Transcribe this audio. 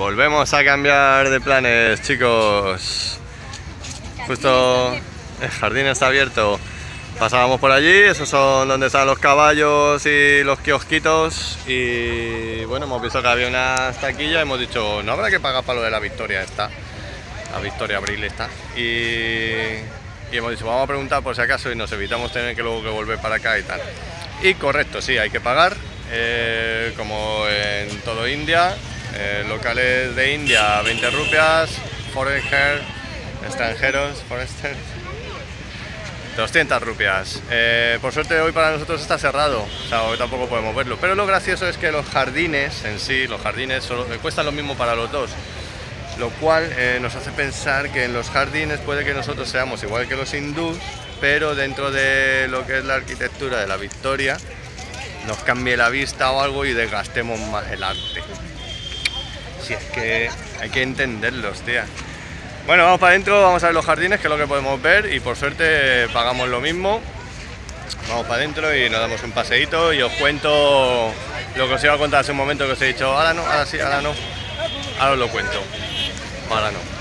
Volvemos a cambiar de planes, chicos. Justo el jardín está abierto. Pasábamos por allí, esos son donde están los caballos y los kiosquitos. Y bueno, hemos visto que había una taquilla y hemos dicho, no habrá que pagar para lo de la Victoria esta. La Victoria Abril esta. Y hemos dicho, vamos a preguntar por si acaso y nos evitamos tener que luego que volver para acá y tal. Y correcto, sí, hay que pagar, como en todo India. Locales de India 20 rupias, foreigner, extranjeros, forester, 200 rupias. Por suerte hoy para nosotros está cerrado, o sea, hoy tampoco podemos verlo. Pero lo gracioso es que los jardines en sí, los jardines solo, cuestan lo mismo para los dos. Lo cual nos hace pensar que en los jardines puede que nosotros seamos igual que los hindús, pero dentro de lo que es la arquitectura de la Victoria nos cambie la vista o algo y desgastemos más el arte. Si es que hay que entenderlos, tía. Bueno, vamos para adentro, vamos a ver los jardines, que es lo que podemos ver, y por suerte pagamos lo mismo. Vamos para adentro y nos damos un paseíto y os cuento lo que os iba a contar hace un momento, que os he dicho, ahora no, ahora sí, ahora no. Ahora os lo cuento, ahora no.